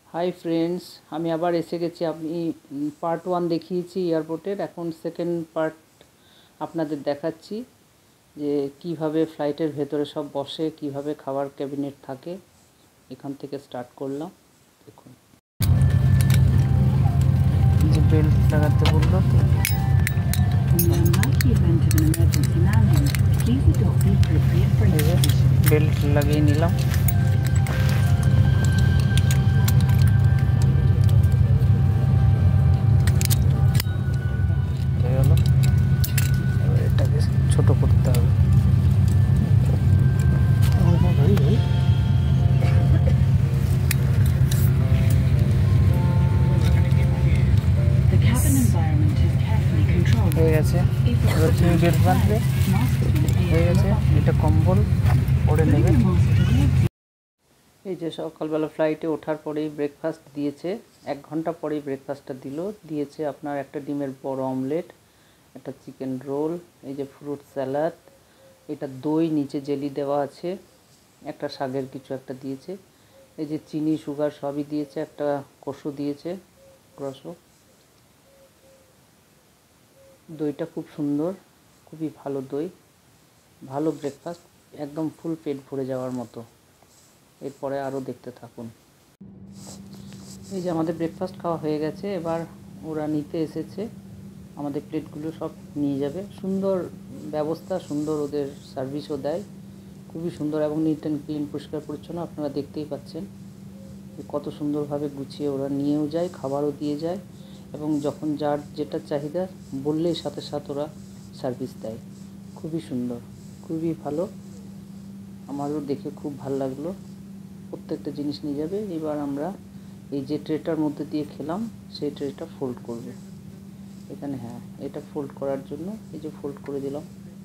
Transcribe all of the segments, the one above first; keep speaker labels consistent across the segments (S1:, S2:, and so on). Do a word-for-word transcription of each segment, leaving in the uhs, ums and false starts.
S1: Hi friends আমি আবার এসে গেছি। আমি পার্ট ওয়ান দেখিয়েছি এয়ারপোর্টের, এখন সেকেন্ড পার্ট আপনাদের দেখাচ্ছি যে কিভাবে ফ্লাইটের ভেতরে সব বসে, কিভাবে খাবার ক্যাবিনেট থাকে। এখান থেকে স্টার্ট করলাম। দেখুন যে বেল্ট লাগাতে বললো, বেল্ট লাগিয়ে নিলাম। এটাকে ছোট করতে হবে। হয়ে গেছে, এবার তুমি বেল্ট বাঁধবে। হয়ে গেছে, এটা কম্বল পরে নেবে। এই যে সকালবেলা ফ্লাইটে ওঠার পরেই ব্রেকফাস্ট দিয়েছে, এক ঘন্টা পরেই ব্রেকফাস্টটা দিল। দিয়েছে আপনার একটা ডিমের বড় অমলেট, একটা চিকেন রোল, এই যে ফ্রুট স্যালাড, এটা দই, নিচে জেলি দেওয়া আছে, একটা শাকের কিছু একটা দিয়েছে, এই যে চিনি সুগার সবই দিয়েছে, একটা কষু দিয়েছে রসও। দইটা খুব সুন্দর, খুবই ভালো দই, ভালো ব্রেকফাস্ট, একদম ফুল পেট ভরে যাওয়ার মতো। এরপরে আরও দেখতে থাকুন। এই যে আমাদের ব্রেকফাস্ট খাওয়া হয়ে গেছে, এবার ওরা নিতে এসেছে, আমাদের প্লেটগুলো সব নিয়ে যাবে। সুন্দর ব্যবস্থা, সুন্দর ওদের সার্ভিসও দেয়, খুবই সুন্দর এবং নিট অ্যান্ড ক্লিন, পরিষ্কার পরিচ্ছন্ন। আপনারা দেখতেই পাচ্ছেন কত সুন্দরভাবে গুছিয়ে ওরা নিয়েও যায়, খাবারও দিয়ে যায়, এবং যখন যার যেটা চাহিদা বললেই সাথে সাথে ওরা সার্ভিস দেয়। খুবই সুন্দর, খুবই ভালো, আমারও দেখে খুব ভালো লাগলো। প্রত্যেকটা জিনিস নিয়ে যাবে। এবার আমরা এই যে ট্রেটার মধ্যে দিয়ে খেলাম, সেই ট্রেটা ফোল্ড করবে এখানে। হ্যাঁ, এটা ফোল্ড করার জন্য এই যে ফোল্ড করে দিলাম।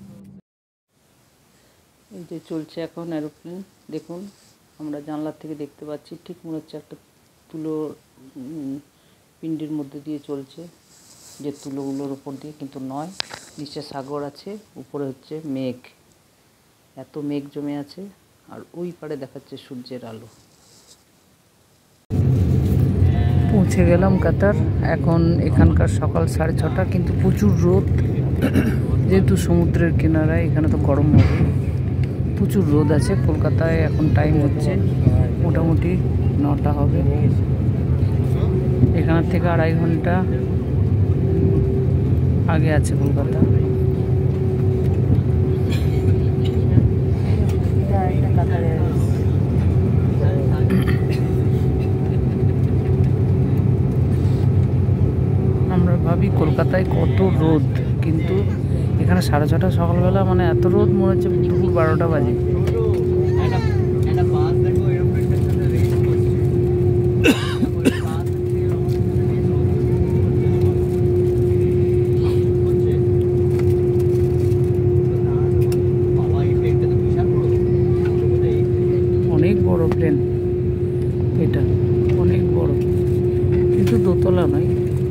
S1: এই যে চলছে এখন এরোপ্লেন, দেখুন আমরা জানলার থেকে দেখতে পাচ্ছি, ঠিক মনে হচ্ছে একটা তুলো পিণ্ডির মধ্যে দিয়ে চলছে, যে তুলোগুলোর উপর দিয়ে, কিন্তু নয়। নিচে সাগর আছে, উপরে হচ্ছে মেঘ, এত মেঘ জমে আছে, আর ওই পারে দেখাচ্ছে সূর্যের আলো। পৌঁছে গেলাম কাতার। এখন এখানকার সকাল সাড়ে ছটা, কিন্তু প্রচুর রোদ, যেহেতু সমুদ্রের কিনারায়, এখানে তো গরম হবে, প্রচুর রোদ আছে। কলকাতায় এখন টাইম হচ্ছে মোটামুটি নটা হবে, এখান থেকে আড়াই ঘন্টা আগে আছে কলকাতা। আমরা ভাবি কলকাতায় কত রোদ, কিন্তু এখানে সাড়ে ছটা সকালবেলা, মানে এত রোদ মনে হচ্ছে দুপুর বারোটা বাজে। অনেক বড় প্লেন এটা, অনেক বড়, কিন্তু দোতলা নয়।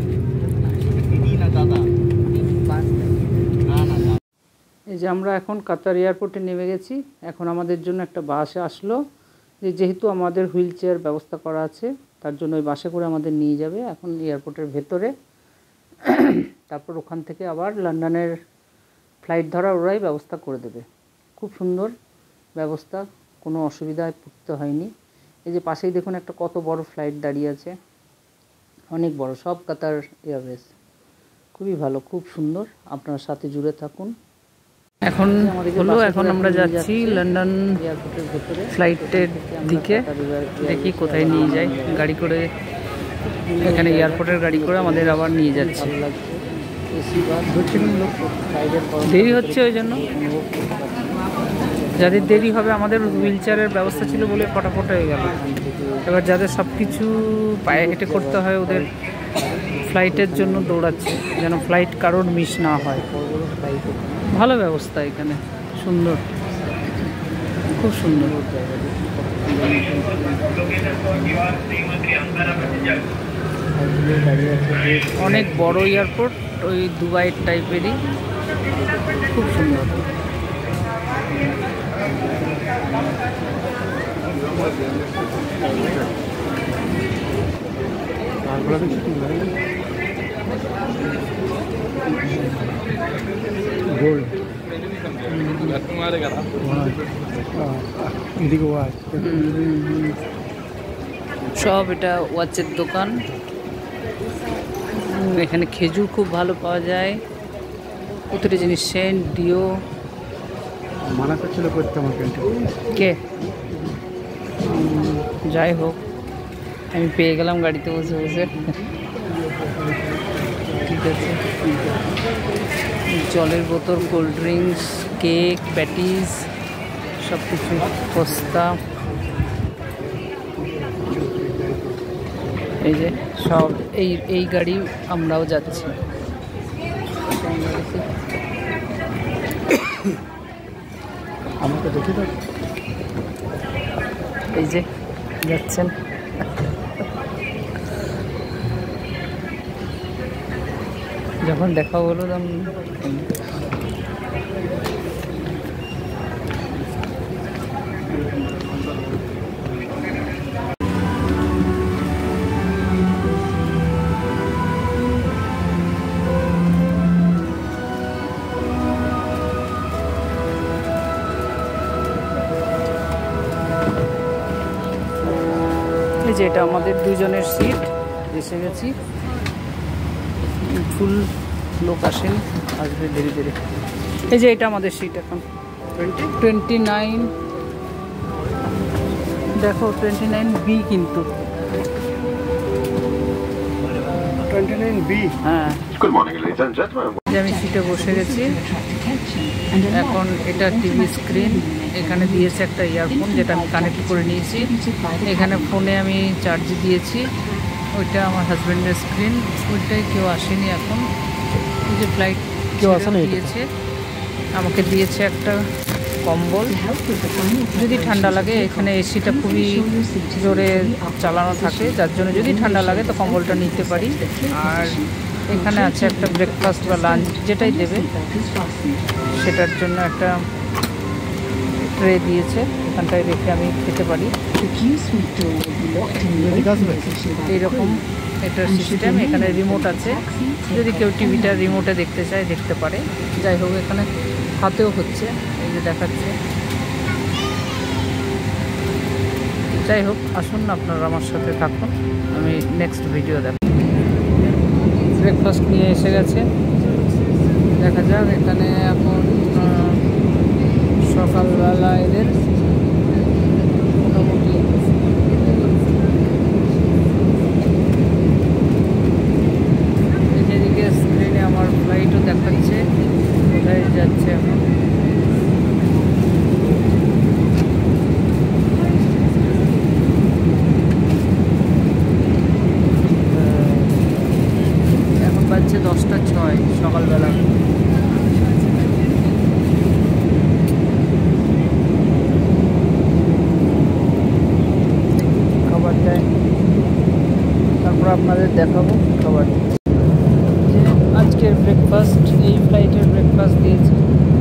S1: এই যে আমরা এখন কাতার এয়ারপোর্টে নেমে গেছি। এখন আমাদের জন্য একটা বাস আসলো, যে যেহেতু আমাদের হুইল চেয়ার ব্যবস্থা করা আছে, তার জন্য ওই বাসে করে আমাদের নিয়ে যাবে এখন এয়ারপোর্টের ভেতরে। তারপর ওখান থেকে আবার লন্ডনের ফ্লাইট ধরার ওরাই ব্যবস্থা করে দেবে। খুব সুন্দর ব্যবস্থা, কোনো অসুবিধায় পড়তে হয়নি। এই যে পাশেই দেখুন একটা কত বড় ফ্লাইট দাঁড়িয়ে আছে, অনেক বড়, সব কাতার এয়ারওয়েজ। খুবই ভালো, খুব সুন্দর, আপনার সাথে জুড়ে থাকুন। এখন হলো, এখন আমরা যাচ্ছি লন্ডন এয়ারপোর্টের ভেতরে ফ্লাইটের দিকে। দেখি কোথায় নিয়ে যায় গাড়ি করে, এখানে এয়ারপোর্টের গাড়ি করে আমাদের আবার নিয়ে যাচ্ছে। দেরি হচ্ছে, ওই জন্য যাদের দেরি হবে, আমাদের হুইল চেয়ারের ব্যবস্থা ছিল বলে ফটাফট হয়ে গেল। এবার যাদের সব কিছু পায়ে হেঁটে করতে হয়, ওদের ফ্লাইটের জন্য দৌড়াচ্ছে, যেন ফ্লাইট কারোর মিস না হয়। ভালো ব্যবস্থা এখানে, সুন্দর, খুব সুন্দর। অনেক বড় এয়ারপোর্ট, ওই দুবাইয়ের টাইপেরই, খুব সুন্দর।
S2: গোল্ড
S1: সব এটা ওয়াচের দোকান। এখানে খেজুর খুব ভালো পাওয়া যায়, প্রতিটা জিনিস সেন্ট ডিও।
S2: মানা করছিল করতে আমাকে
S1: কে যাই হোক, আমি পেয়ে গেলাম গাড়িতে বসে বসে। ঠিক আছে, জলের বোতল, কোল্ড ড্রিঙ্কস, কেক, প্যাটিস, সব কিছু সস্তা। এই যে সব এই এই গাড়ি আমরাও যাচ্ছি।
S2: আমাকে দেখি তো,
S1: এই যে যাচ্ছেন। যখন দেখা হলো তখন এই যে এটা আমাদের দুজনের সিট, এসে গেছি। ফুল লোক আসেন, আসবে ধীরে ধীরে। এই যে এটা আমাদের সিট এখন টোয়েন্টি টোয়েন্টি নাইন দেখো টোয়েন্টি নাইন বি, কিন্তু
S2: টোয়েন্টি নাইন বি।
S1: হ্যাঁ, আমি সিটে বসে গেছি এখন। এটা টিভি স্ক্রিন, এখানে দিয়েছে একটা ইয়ারফোন যেটা আমি কানেক্ট করে নিয়েছি। এখানে ফোনে আমি চার্জ দিয়েছি। ওইটা আমার হাজব্যান্ডের স্ক্রিন, ওইটাই কেউ আসেনি এখন। এই যে ফ্লাইট
S2: কেউ আসেনি
S1: দিয়েছে, আমাকে দিয়েছে একটা কম্বল। যদি ঠান্ডা লাগে, এখানে এসিটা খুবই জোরে চালানো থাকে, যার জন্য যদি ঠান্ডা লাগে তো কম্বলটা নিতে পারি। আর এখানে আছে একটা ব্রেকফাস্ট বা লাঞ্চ যেটাই দেবে সেটার জন্য একটা ট্রে দিয়েছে, এখানটায় রেখে আমি খেতে পারি। এইরকম এটার সিস্টেম। এখানে রিমোট আছে, যদি কেউ টিভিটা রিমোটে দেখতে চায় দেখতে পারে। যাই হোক, এখানে হাতেও হচ্ছে, এই যে দেখাচ্ছে। যাই হোক, আসুন আপনারা আমার সাথে থাকুন, আমি নেক্সট ভিডিও দেখ। ব্রেকফাস্ট নিয়ে এসে গেছে, দেখা যাক। এখানে এখন সকালবেলা এদের মোটামুটি যেদিকে স্ক্রিনে আমার ফ্লাইটও দেখাচ্ছে কোথায় যাচ্ছে এখন। এখন বাজছে দশটা ছয় সকালবেলা। খাবার দেয়, তারপর আপনাদের দেখাবো খাবার। যে আজকের ব্রেকফাস্ট, এই ফ্লাইটের ব্রেকফাস্ট দিয়েছে।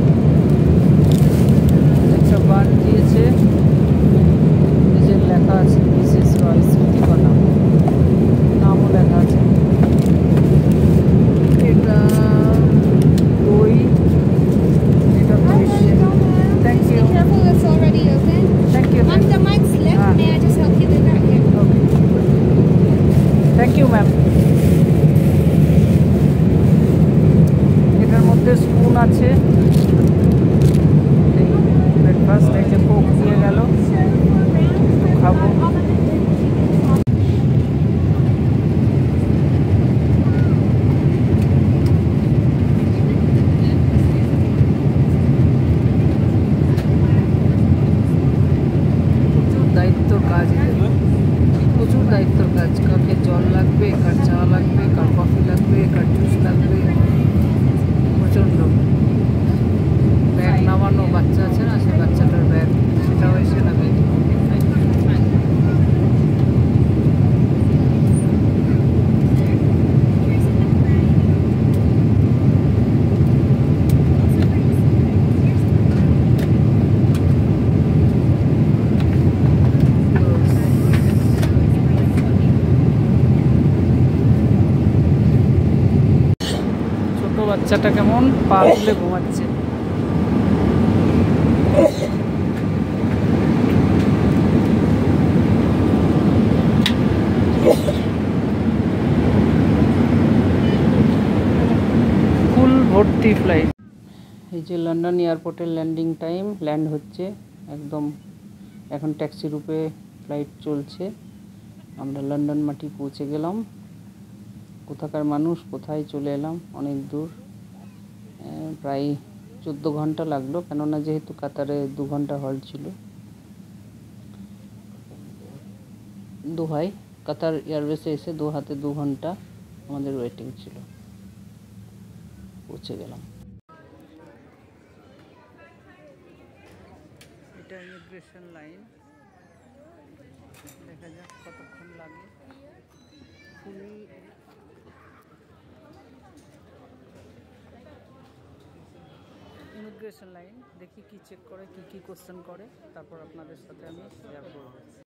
S1: একটা বান দিয়েছে, নিজের লেখা আছে মিসেস রয় স্মৃতিকণা, নামও লেখা আছে। এটা দই, এটা দই। Thank you.
S3: Careful, it's already open.
S1: Thank you.
S3: Mom, the mic's lit.
S1: Ah.
S3: May I just help you with that here?
S1: Thank you ma'am. এটার মধ্যে স্পুন আছে। এই ব্রেকফাস্ট, এই যে কোক দিয়ে গেল, খাবো। প্রচুর দায়িত্বর কাজ, প্রচুর দায়িত্বর কাজ। কাকে জল লাগবে, কার চা বাচ্চাটা কেমন পা তুলে ঘুমাচ্ছে। ফুল ভর্তি ফ্লাইট। এই যে লন্ডন এয়ারপোর্টের ল্যান্ডিং টাইম, ল্যান্ড হচ্ছে একদম। এখন ট্যাক্সি রূপে ফ্লাইট চলছে। আমরা লন্ডন মাটি পৌঁছে গেলাম। কোথাকার মানুষ, কোথায় চলে এলাম, অনেক দূর। প্রায় চোদ্দো ঘন্টা লাগলো, কেননা যেহেতু কাতারে দু ঘন্টা হল্ট ছিল। দোহায় কাতার এয়ারবেসে এসে দু হাতে দু ঘন্টা আমাদের ওয়েটিং ছিল। পৌঁছে গেলাম। এটা ইমিগ্রেশন লাইন, দেখা যাক কতক্ষণ লাগে। ফুল ইমিগ্রেশন লাইন, দেখি কি চেক করে, কি কি কোশ্চেন করে, তারপর আপনাদের সাথে আমি শেয়ার করব।